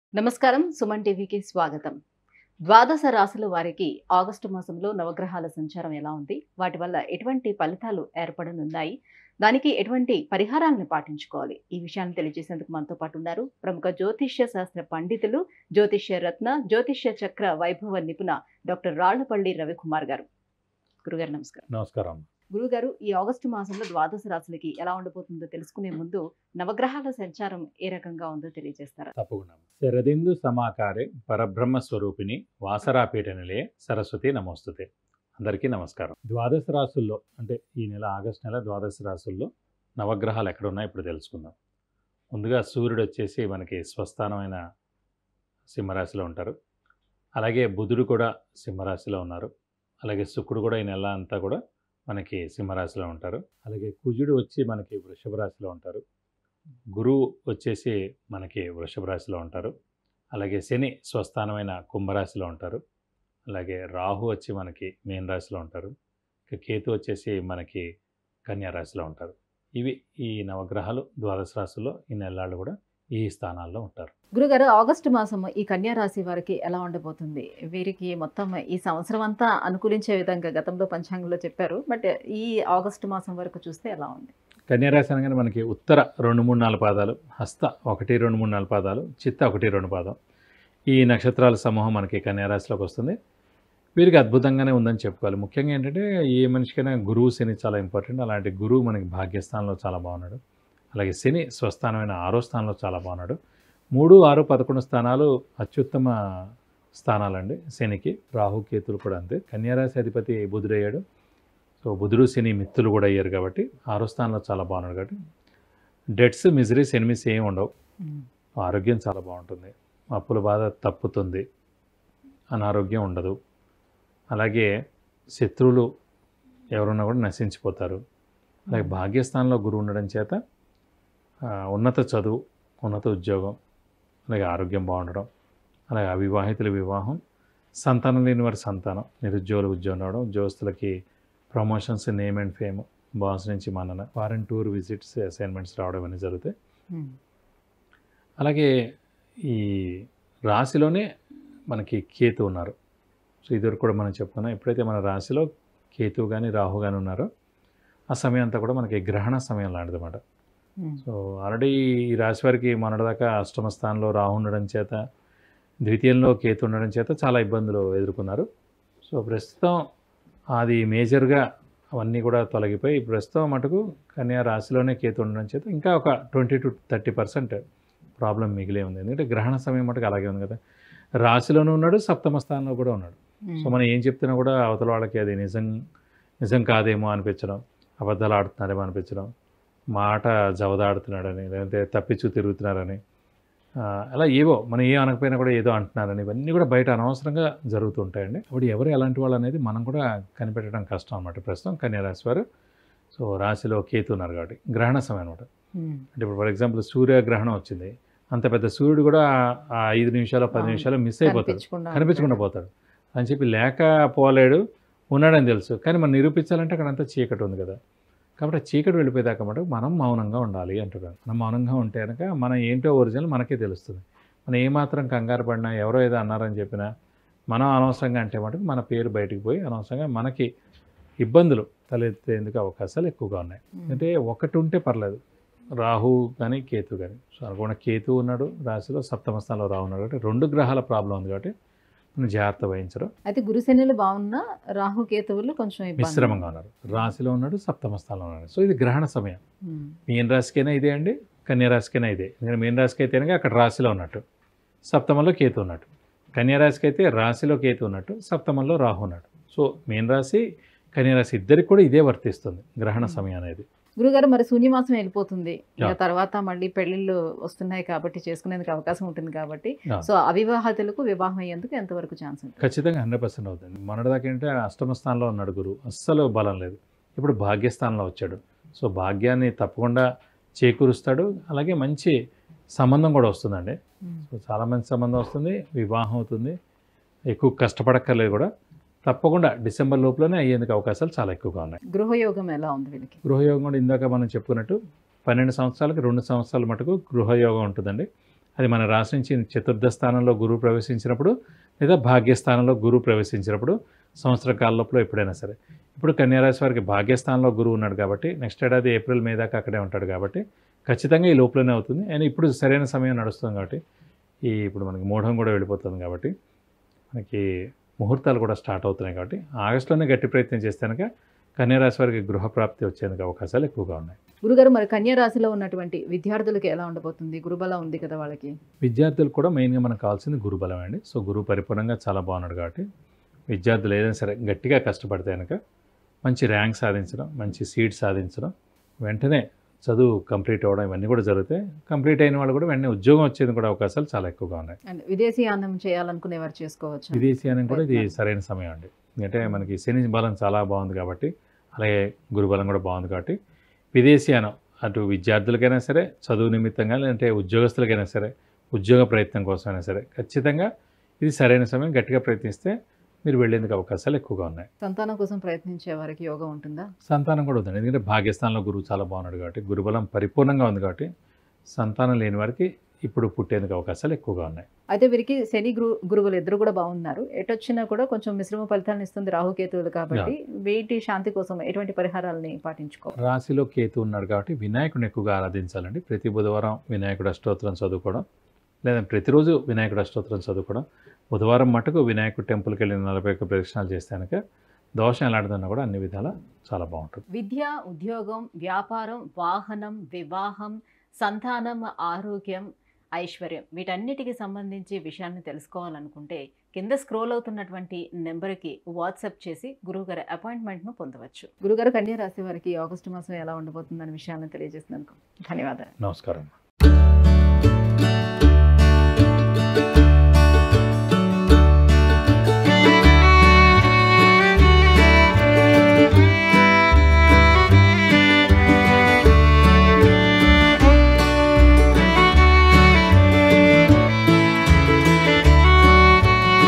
నమస్కారం. సుమన్ టీవీకి స్వాగతం. ద్వాదశ రాశుల వారికి ఆగస్టు మాసంలో నవగ్రహాల సంచారం ఎలా ఉంది? వాటి వల్ల ఎటువంటి ఫలితాలు ఏర్పడనున్నాయి? దానికి ఎటువంటి పరిహారాలను పాటించుకోవాలి? ఈ విషయాన్ని తెలియజేసేందుకు మనతో పాటు ఉన్నారు ప్రముఖ జ్యోతిష్య శాస్త్ర పండితులు, జ్యోతిష్య రత్న, జ్యోతిష్య చక్ర వైభవ నిపుణ డాక్టర్ రాళ్లపల్లి రవికుమార్ గారు. గురుగారు నమస్కారం. నమస్కారం. గురుగారు, ఈ ఆగస్టు మాసంలో ద్వాదశ రాశులకి ఎలా ఉండబోతుందో తెలుసుకునే ముందు నవగ్రహాల సంచారం ఏ రకంగా ఉందో తెలియజేస్తారా? తప్పకుండా. శరదిందు సమాకారే పరబ్రహ్మ స్వరూపిణి వాసరాపీఠ నిలయే సరస్వతి నమోస్తుతే. అందరికీ నమస్కారం. ద్వాదశ రాశుల్లో అంటే ఈ నెల ఆగస్టు నెల ద్వాదశ రాశుల్లో నవగ్రహాలు ఎక్కడున్నాయో ఇప్పుడు తెలుసుకుందాం. ముందుగా సూర్యుడు వచ్చేసి మనకి స్వస్థానమైన సింహరాశిలో ఉంటారు. అలాగే బుధుడు కూడా సింహరాశిలో ఉన్నారు. అలాగే శుక్రుడు కూడా ఈ నెల అంతా కూడా మనకి సింహరాశిలో ఉంటారు. అలాగే కుజుడు వచ్చి మనకి వృషభ రాశిలో ఉంటారు. గురువు వచ్చేసి మనకి వృషభ రాశిలో ఉంటారు. అలాగే శని స్వస్థానమైన కుంభరాశిలో ఉంటారు. అలాగే రాహు వచ్చి మనకి మీన రాశిలో ఉంటారు. ఇక కేతు వచ్చేసి మనకి కన్యా రాశిలో ఉంటారు. ఇవి ఈ నవగ్రహాలు ద్వాదశ రాశుల్లో ఈ నెలలు కూడా ఈ స్థానాల్లో ఉంటారు. గురుగారు, ఆగస్టు మాసం ఈ కన్యా రాశి వారికి ఎలా ఉండబోతుంది? వీరికి మొత్తం ఈ సంవత్సరం అంతా అనుకూలించే విధంగా గతంలో పంచాంగంలో చెప్పారు. బట్ ఈ ఆగస్టు మాసం వరకు చూస్తే ఎలా ఉంది? కన్యారాశి అనగానే మనకి ఉత్తర 2, 3, 4 పాదాలు, హస్త 1, 2, 3, 4 పాదాలు, చిత్త 1, 2 పాదం, ఈ నక్షత్రాల సమూహం మనకి కన్యారాశిలోకి వస్తుంది. వీరికి అద్భుతంగానే ఉందని చెప్పుకోవాలి. ముఖ్యంగా ఏంటంటే ఏ మనిషికైనా గురువు శని చాలా ఇంపార్టెంట్. అలాంటి గురువు మనకి భాగ్యస్థానంలో చాలా బాగున్నాడు. అలాగే శని స్వస్థానమైన 6వ స్థానంలో చాలా బాగున్నాడు. 3, 6, 11 స్థానాలు అత్యుత్తమ స్థానాలండి శనికి. రాహుకేతులు కూడా అంతే. కన్యారాశి అధిపతి బుధుడయ్యాడు. సో బుధుడు శని మిత్రులు కూడా అయ్యారు కాబట్టి 6వ స్థానంలో చాలా బాగున్నాడు. కాబట్టి డెట్స్, మిజరీస్, ఎనిమిస్ ఏమి ఉండవు. ఆరోగ్యం చాలా బాగుంటుంది. అప్పుల బాధ తప్పుతుంది. అనారోగ్యం ఉండదు. అలాగే శత్రువులు ఎవరున్నా కూడా నశించిపోతారు. అలాగే భాగ్యస్థానంలో గురువు ఉండడం చేత ఉన్నత చదువు, ఉన్నత ఉద్యోగం, అలాగే ఆరోగ్యం బాగుండడం, అలాగే అవివాహితుల వివాహం, సంతానం లేని వారి సంతానం, నిరుద్యోగులు ఉద్యోగం రావడం, ఉద్యోగస్తులకి promotions, name and fame, boss నుంచి మన్నన, ఫారెన్ టూర్ విజిట్స్, అసైన్మెంట్స్ రావడం అన్నీ జరుగుతాయి. అలాగే ఈ రాశిలోనే మనకి కేతు ఉన్నారు. సో ఇదివరకు కూడా మనం చెప్పుకున్నాం. ఎప్పుడైతే మన రాశిలో కేతువు కానీ రాహు కానీ ఉన్నారో ఆ సమయం అంతా కూడా మనకి గ్రహణ సమయం లాంటిదన్నమాట. సో ఆల్రెడీ ఈ రాశి వారికి మొన్నటిదాకా అష్టమ స్థానంలో రాహు ఉండడం చేత, ద్వితీయంలో కేతు ఉండడం చేత చాలా ఇబ్బందులు ఎదుర్కొన్నారు. సో ప్రస్తుతం అది మేజర్గా అవన్నీ కూడా తొలగిపోయి ప్రస్తుతం మటుకు కన్యా రాశిలోనే కేతు ఉండడం చేత ఇంకా ఒక 20 to 30% ప్రాబ్లం మిగిలే ఉంది. ఎందుకంటే గ్రహణ సమయం మటుకు అలాగే ఉంది కదా. రాశిలోనూ ఉన్నాడు, సప్తమ స్థానంలో కూడా ఉన్నాడు. సో మనం ఏం చెప్తున్నా కూడా అవతల వాళ్ళకి అది నిజం కాదేమో అనిపించడం, అబద్ధాలు ఆడుతున్నారేమో అనిపించడం, మాట జవదాడుతున్నాడని, లేదంటే తప్పించు తిరుగుతున్నారని, అలా ఏవో మనం ఏం అనకపోయినా కూడా ఏదో అంటున్నారని, ఇవన్నీ కూడా బయట అనవసరంగా జరుగుతుంటాయండి. అప్పుడు ఎవరు ఎలాంటి వాళ్ళు అనేది మనం కూడా కనిపెట్టడం కష్టం అనమాట. ప్రస్తుతం కన్యారాశి వారు సో రాశిలో కేతు ఉన్నారు కాబట్టి గ్రహణ సమయం అనమాట. అంటే ఇప్పుడు ఫర్ ఎగ్జాంపుల్ సూర్యగ్రహణం వచ్చింది, అంత పెద్ద సూర్యుడు కూడా ఆ 5 నిమిషాలు 10 నిమిషాలు మిస్ అయిపోతాడు, కనిపించకుండా పోతాడు అని చెప్పి. లేకపోలేడు, ఉన్నాడని తెలుసు, కానీ మనం నిరూపించాలంటే అక్కడ అంతా చీకటి ఉంది కదా. కాబట్టి చీకటి వెళ్ళిపోయేదాకా మటుకు మనం మౌనంగా ఉండాలి అంటున్నాను. మనం మౌనంగా ఉంటే కనుక మనం ఏంటో ఒరిజినల్ మనకే తెలుస్తుంది. మనం ఏమాత్రం కంగారు పడినా, ఎవరో ఏదో అన్నారని చెప్పినా, మనం అనవసరంగా అంటే మటుకు మన పేరు బయటికి పోయి అనవసరంగా మనకి ఇబ్బందులు తలెత్తేందుకు అవకాశాలు ఎక్కువగా ఉన్నాయి. అంటే ఒకటి ఉంటే పర్లేదు, రాహు కానీ కేతు కానీ. సో అనుకున్న కేతు ఉన్నాడు రాశిలో, సప్తమ స్థానంలో రాహు ఉన్నాడు కాబట్టి 2 గ్రహాల ప్రాబ్లం ఉంది కాబట్టి జాగ్రత్త వహించడం. అయితే గురుశనులు బాగున్నా రాహు కేతువులు కొంచెం మిశ్రమంగా ఉన్నారు. రాశిలో ఉన్నాడు, సప్తమ స్థానంలో ఉన్నాడు. సో ఇది గ్రహణ సమయం. మీన రాశికైనా ఇదే అండి, కన్యా రాశికైనా ఇదే. ఎందుకంటే మీన రాశికి అయితే అక్కడ రాశిలో ఉన్నట్టు, సప్తమంలో కేతు ఉన్నట్టు. కన్యా రాశికి అయితే రాశిలో కేతు ఉన్నట్టు, సప్తమంలో రాహు ఉన్నట్టు. సో మీన రాశి, కన్యా రాశి ఇద్దరికి కూడా ఇదే వర్తిస్తుంది గ్రహణ సమయం అనేది. గురుగారు, మరి శూన్యమాసం వెళ్ళిపోతుంది, ఇక తర్వాత మళ్ళీ పెళ్లిళ్ళు వస్తున్నాయి కాబట్టి చేసుకునేందుకు అవకాశం ఉంటుంది కాబట్టి, సో అవివాహితులకు వివాహం అయ్యేందుకు ఎంతవరకు ఛాన్స్ ఉంటుంది? ఖచ్చితంగా 100% అవుతుంది. మొన్నటిదాకా ఏంటంటే అష్టమ స్థానంలో ఉన్నాడు గురువు, అస్సలు బలం లేదు. ఇప్పుడు భాగ్యస్థానంలో వచ్చాడు. సో భాగ్యాన్ని తప్పకుండా చేకూరుస్తాడు. అలాగే మంచి సంబంధం కూడా వస్తుందండి. సో చాలా మంచి సంబంధం వస్తుంది, వివాహం అవుతుంది, ఎక్కువ కష్టపడక్కర్లేదు కూడా. తప్పకుండా డిసెంబర్ లోపలనే అయ్యేందుకు అవకాశాలు చాలా ఎక్కువగా ఉన్నాయి. గృహయోగం ఎలా ఉంది వీళ్ళకి? గృహయోగం కూడా ఇందాక మనం చెప్పుకున్నట్టు 12 సంవత్సరాలకి 2 సంవత్సరాల మటుకు గృహయోగం ఉంటుందండి. అది మన రాశి నుంచి చతుర్థ స్థానంలో గురువు ప్రవేశించినప్పుడు లేదా భాగ్యస్థానంలో గురువు ప్రవేశించినప్పుడు సంవత్సర కాల లోపల ఎప్పుడైనా సరే. ఇప్పుడు కన్యారాశి వారికి భాగ్యస్థానంలో గురువు ఉన్నాడు కాబట్టి నెక్స్ట్ ఏడాది ఏప్రిల్ మే దాకా అక్కడే ఉంటాడు కాబట్టి ఖచ్చితంగా ఈ లోపలనే అవుతుంది. అండ్ ఇప్పుడు సరైన సమయం నడుస్తుంది కాబట్టి ఇప్పుడు మనకి మూఢం కూడా వెళ్ళిపోతుంది కాబట్టి మనకి ముహూర్తాలు కూడా స్టార్ట్ అవుతున్నాయి కాబట్టి ఆగస్టులోనే గట్టి ప్రయత్నం చేస్తే కనుక కన్యారాశి వారికి గృహప్రాప్తి వచ్చేందుకు అవకాశాలు ఎక్కువగా ఉన్నాయి. గురుగారు, మరి కన్యా రాశిలో ఉన్నటువంటి విద్యార్థులకి ఎలా ఉండబోతుంది? గురుబలం ఉంది కదా వాళ్ళకి. విద్యార్థులు కూడా మెయిన్గా మనకు కావాల్సింది గురుబలం అండి. సో గురువు పరిపూర్ణంగా చాలా బాగున్నాడు కాబట్టి విద్యార్థులు ఏదైనా సరే గట్టిగా కష్టపడితే కనుక మంచి ర్యాంక్ సాధించడం, మంచి సీట్ సాధించడం, వెంటనే చదువు కంప్లీట్ అవ్వడం ఇవన్నీ కూడా జరుగుతాయి. కంప్లీట్ అయిన వాళ్ళు కూడా వెంటనే ఉద్యోగం వచ్చేది కూడా అవకాశాలు చాలా ఎక్కువగా ఉన్నాయి. అండ్ విదేశీయానం చేయాలనుకునేవారు చేసుకోవచ్చు. విదేశీయానం కూడా ఇది సరైన సమయం అండి. ఎందుకంటే మనకి శని బలం చాలా బాగుంది కాబట్టి, అలాగే గురుబలం కూడా బాగుంది కాబట్టి విదేశీయానం అటు విద్యార్థులకైనా సరే, చదువు నిమిత్తంగా, లేదంటే ఉద్యోగస్తులకైనా సరే, ఉద్యోగ ప్రయత్నం కోసమైనా సరే ఖచ్చితంగా ఇది సరైన సమయం. గట్టిగా ప్రయత్నిస్తే మీరు వెళ్ళేందుకు అవకాశాలు ఎక్కువగా ఉన్నాయి. సంతానం కోసం ప్రయత్నించే వారికి యోగం ఉంటుందా? సంతానం కూడా ఉందండి. ఎందుకంటే భాగ్యస్థానంలో గురువు చాలా బాగున్నాడు కాబట్టి, గురుబలం పరిపూర్ణంగా ఉంది కాబట్టి సంతానం లేని వారికి ఇప్పుడు పుట్టేందుకు అవకాశాలు ఎక్కువగా ఉన్నాయి. అయితే వీరికి శని గురువులు ఇద్దరు కూడా బాగున్నారు. ఎటొచ్చినా కూడా కొంచెం మిశ్రమ ఫలితాలను ఇస్తుంది రాహుకేతువులు కాబట్టి వీటి శాంతి కోసం ఎటువంటి పరిహారాలని పాటించుకోవాలి? రాశిలో కేతు ఉన్నాడు కాబట్టి వినాయకుడిని ఎక్కువగా ఆరాధించాలండి. ప్రతి బుధవారం వినాయకుడు అష్టోత్తరం చదువుకోవడం, లేదా ప్రతిరోజు వినాయకుడు అష్టోత్తరం చదువుకోవడం, బుధవారం మటుకు వినాయకుడు టెంపుల్కి వెళ్ళి 41 ప్రదక్షిణాలు చేస్తే కనుక దోషం ఎలాంటిదన్నా కూడా అన్ని విధాలా చాలా బాగుంటుంది. విద్య, ఉద్యోగం, వ్యాపారం, వాహనం, వివాహం, సంతానం, ఆరోగ్యం, ఐశ్వర్యం వీటన్నిటికి సంబంధించి విషయాన్ని తెలుసుకోవాలనుకుంటే కింద స్క్రోల్ అవుతున్నటువంటి నెంబర్కి వాట్సాప్ చేసి గురువుగారి అపాయింట్మెంట్ను పొందవచ్చు. గురుగారు, కన్యా రాశి వారికి ఆగస్టు మాసం ఎలా ఉండబోతుందనే విషయాన్ని తెలియజేసినందుకు ధన్యవాదాలు. నమస్కారం.